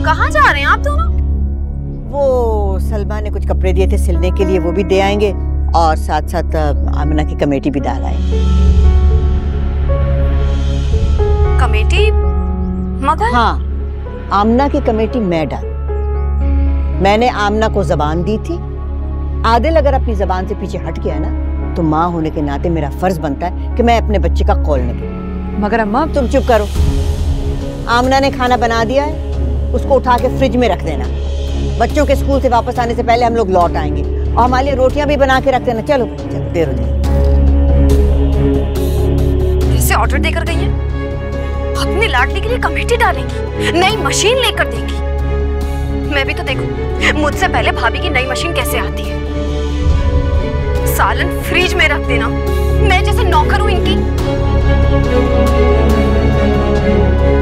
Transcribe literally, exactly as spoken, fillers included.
कहाँ जा रहे हैं आप दोनों? वो सलमा ने कुछ कपड़े दिए थे सिलने के लिए, वो भी दे आएंगे और साथ साथ आमना की कमेटी भी डाल आएंगे। कमेटी? मगर हाँ, आमना की कमेटी मैं डाल। मैंने आमना को जबान दी थी, आदिल अगर अपनी जबान से पीछे हट गया ना तो माँ होने के नाते मेरा फर्ज बनता है कि मैं अपने बच्चे का कौल निकलूं। मगर अम्मा तुम चुप करो। आमना ने खाना बना दिया है, उसको उठा के फ्रिज में रख देना। बच्चों के स्कूल से वापस आने से पहले हम लोग लौट आएंगे और हमारे लिए रोटियां भी बना के रख देना। चलो चलो, देर हो जाएगी। इसे ऑर्डर देकर गई है, अपनी लाडली के लिए कमेटी डालेंगी, नई मशीन लेकर देगी। मैं भी तो देखूं मुझसे पहले भाभी की नई मशीन कैसे आती है। सालन फ्रिज में रख देना, मैं जैसे नौकर हूं इनकी।